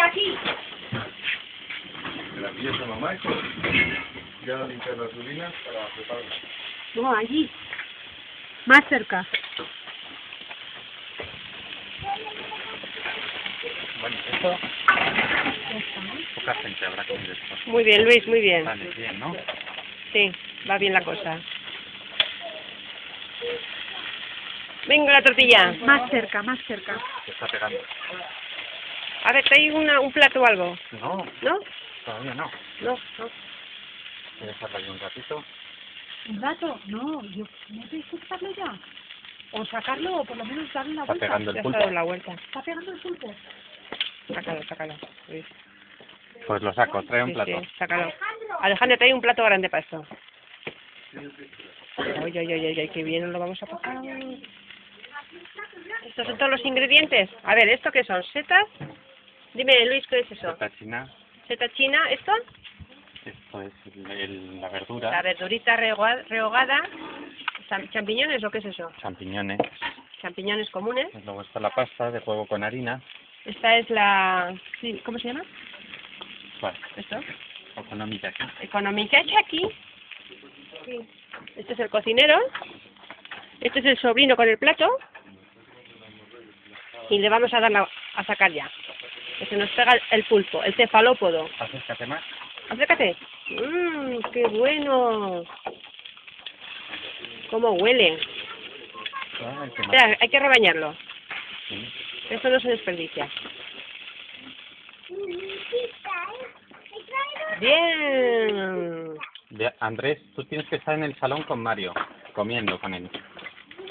aquí. Que la pilles a mamá y ya limpiar las rulinas para prepararla. No, allí. Más cerca. Bueno, esto... Poca gente habrá comido esto. Muy bien, Luis, muy bien. Vale, bien, ¿no? Sí, va bien la cosa. Venga la tortilla. Más cerca, más cerca. Se está pegando. A ver, ¿trae un plato o algo? No, ¿No? todavía no. No, no. Voy a dejarla ahí un ratito. ¿Un rato? No, yo no te que quitarlo ya. O sacarlo, o por lo menos darle una Está vuelta. pegando Ya el está dado pulpo. la vuelta. ¿Está pegando el pulpo? Sácalo, sácalo. Luis. Pues lo saco, trae un Sí, plato. sí, sácalo. Alejandro, trae un plato grande para esto. Oye, oye, oye, oye, qué bien lo vamos a pasar. ¿Estos son todos los ingredientes? A ver, ¿esto qué son? ¿Setas? Dime, Luis, ¿qué es eso? Seta china. ¿Seta china? ¿Esto? Esto es la verdura. La verdurita rehogada. ¿Champiñones o qué es eso? Champiñones. Champiñones comunes. Luego está la pasta de huevo con harina. Esta es la... sí, ¿cómo se llama? Vale. ¿Esto? Okonomiyaki. Economicachi aquí. Sí. Este es el cocinero. Este es el sobrino con el plato. Y le vamos a dar a sacar ya. Que se nos pega el pulpo, el cefalópodo. Acércate más. Acércate. ¡Qué bueno! ¿Cómo huele? Ay, qué mal. Espera, hay que rebañarlo. Sí. Esto no se desperdicia. Bien. Andrés, tú tienes que estar en el salón con Mario, comiendo con él.